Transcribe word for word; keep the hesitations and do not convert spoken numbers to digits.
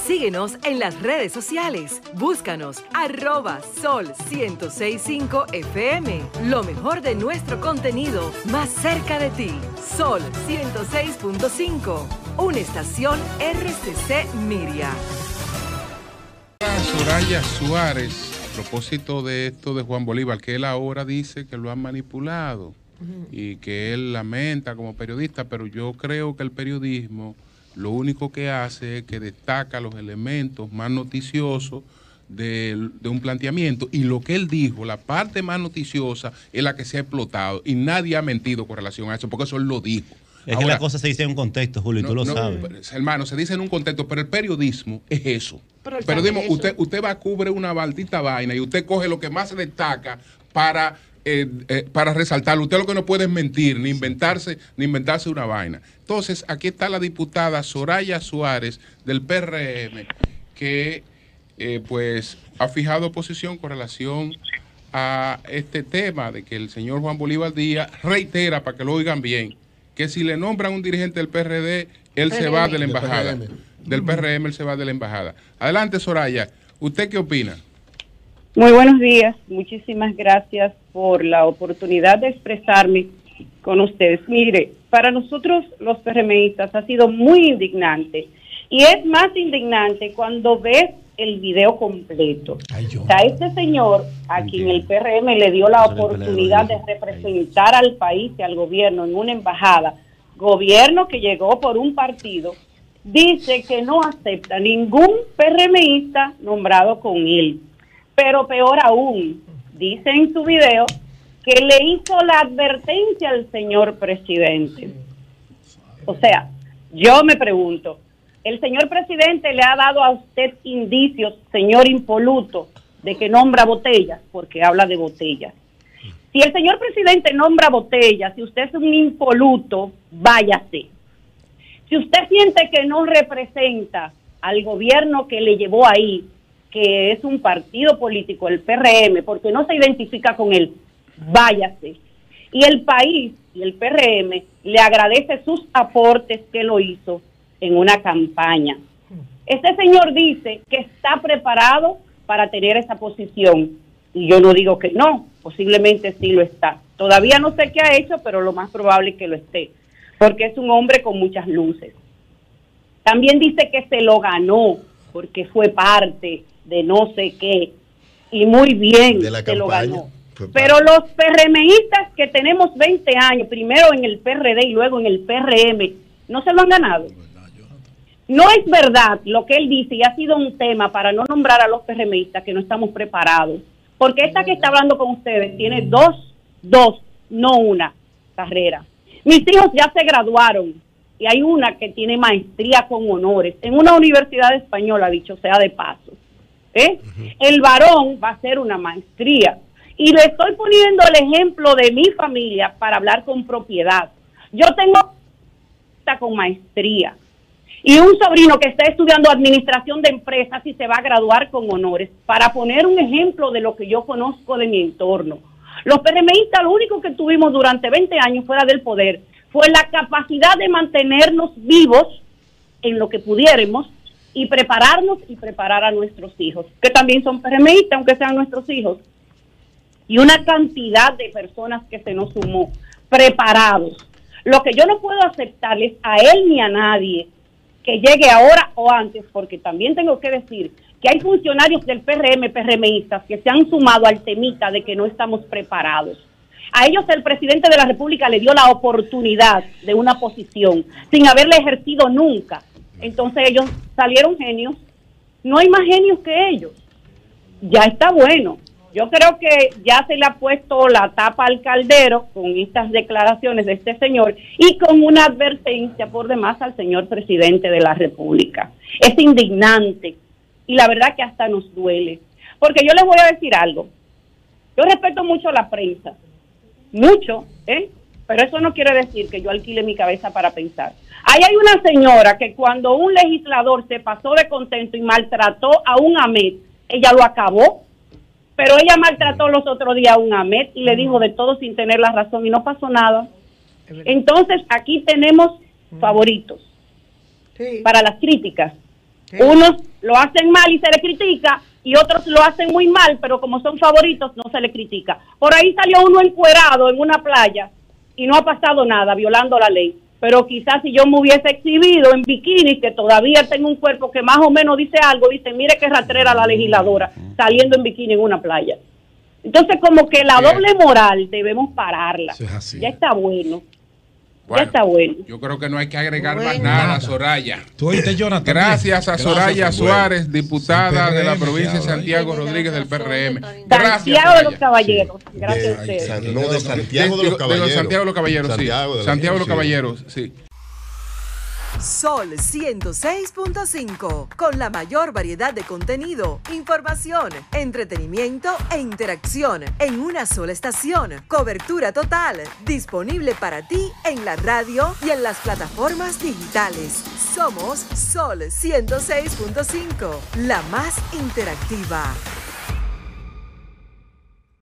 Síguenos en las redes sociales. Búscanos arroba sol ciento seis punto cinco F M. Lo mejor de nuestro contenido más cerca de ti. Sol ciento seis punto cinco. Una estación R C C Miria. Soraya Suárez, a propósito de esto de Juan Bolívar, que él ahora dice que lo han manipulado uh-huh. y que él lamenta como periodista, pero yo creo que el periodismo lo único que hace es que destaca los elementos más noticiosos de, de un planteamiento, y lo que él dijo, la parte más noticiosa, es la que se ha explotado, y nadie ha mentido con relación a eso, porque eso él lo dijo. Es Ahora, que la cosa se dice en un contexto, Julio, y no, tú lo no, sabes. Hermano, se dice en un contexto, pero el periodismo es eso. Pero el periodismo, eso. usted, usted va a cubrir una maldita vaina y usted coge lo que más se destaca para, eh, eh, para resaltarlo. Usted lo que no puede es mentir, ni inventarse, ni inventarse una vaina. Entonces, aquí está la diputada Soraya Suárez del P R M, que eh, pues ha fijado posición con relación a este tema de que el señor Juan Bolívar Díaz reitera, para que lo oigan bien, que si le nombran un dirigente del P R D, él se va de la embajada. Del P R M, él se va de la embajada. Adelante, Soraya. ¿Usted qué opina? Muy buenos días. Muchísimas gracias por la oportunidad de expresarme con ustedes. Mire, para nosotros los PRMistas ha sido muy indignante. Y es más indignante cuando ves el video completo. Ay, o sea, este señor, a quien el P R M le dio la oportunidad de representar al país y al gobierno en una embajada, gobierno que llegó por un partido, dice que no acepta ningún PRMista nombrado con él. Pero peor aún, dice en su video que le hizo la advertencia al señor presidente. O sea, yo me pregunto, el señor presidente le ha dado a usted indicios, señor impoluto, de que nombra botellas, porque habla de botellas. Si el señor presidente nombra botellas, si usted es un impoluto, váyase. Si usted siente que no representa al gobierno que le llevó ahí, que es un partido político, el P R M, porque no se identifica con él, váyase. Y el país y el P R M le agradece sus aportes que lo hizo en una campaña. Este señor dice que está preparado para tener esa posición, y yo no digo que no, posiblemente sí lo está. Todavía no sé qué ha hecho, pero lo más probable es que lo esté, porque es un hombre con muchas luces. También dice que se lo ganó, porque fue parte de no sé qué, y muy bien se lo ganó. Pero los PRMistas que tenemos veinte años, primero en el P R D y luego en el P R M, no se lo han ganado. No es verdad lo que él dice, y ha sido un tema para no nombrar a los PRMistas, que no estamos preparados, porque esta que está hablando con ustedes tiene dos, dos, no una carrera. Mis hijos ya se graduaron, y hay una que tiene maestría con honores, en una universidad española, dicho sea de paso. ¿Eh? Uh-huh. El varón va a hacer una maestría, y le estoy poniendo el ejemplo de mi familia para hablar con propiedad. Yo tengo con maestría, y un sobrino que está estudiando administración de empresas y se va a graduar con honores, para poner un ejemplo de lo que yo conozco de mi entorno. Los PRMistas, lo único que tuvimos durante veinte años fuera del poder fue la capacidad de mantenernos vivos en lo que pudiéramos y prepararnos y preparar a nuestros hijos, que también son PRMistas, aunque sean nuestros hijos. Y una cantidad de personas que se nos sumó, preparados. Lo que yo no puedo aceptarles a él ni a nadie que llegue ahora o antes, porque también tengo que decir que hay funcionarios del P R M, PRMistas, que se han sumado al temita de que no estamos preparados. A ellos el presidente de la República le dio la oportunidad de una posición sin haberla ejercido nunca. Entonces ellos salieron genios. No hay más genios que ellos. Ya está bueno. Yo creo que ya se le ha puesto la tapa al caldero con estas declaraciones de este señor y con una advertencia por demás al señor presidente de la República. Es indignante y la verdad que hasta nos duele. Porque yo les voy a decir algo. Yo respeto mucho a la prensa. Mucho, ¿eh? Pero eso no quiere decir que yo alquile mi cabeza para pensar. Ahí hay una señora que cuando un legislador se pasó de contento y maltrató a un AMET, ella lo acabó. Pero ella maltrató los otros días a un AMET y le dijo de todo sin tener la razón y no pasó nada. Entonces aquí tenemos favoritos sí. para las críticas. Sí. Unos lo hacen mal y se le critica, y otros lo hacen muy mal, pero como son favoritos no se le critica. Por ahí salió uno encuerado en una playa y no ha pasado nada, violando la ley. Pero quizás si yo me hubiese exhibido en bikini, que todavía tengo un cuerpo que más o menos dice algo, dicen, mire qué rastrera la legisladora, saliendo en bikini en una playa. Entonces, como que la Bien. doble moral debemos pararla. Sí, ya está bueno. Bueno, ya está bueno. Yo creo que no hay que agregar bueno. más nada, nada. Soraya. ¿Tú oíste, Jonathan? Gracias a Soraya Gracias, Suárez, bueno. diputada de la provincia de Santiago Rodríguez del P R M. Gracias, Santiago de los Caballeros. Gracias de, a ustedes. No, de Santiago de los Caballeros. De Santiago de los Caballeros, sí. Santiago de, Santiago de los Caballeros, sí. Sol ciento seis punto cinco, con la mayor variedad de contenido, información, entretenimiento e interacción en una sola estación. Cobertura total, disponible para ti en la radio y en las plataformas digitales. Somos Sol ciento seis punto cinco, la más interactiva.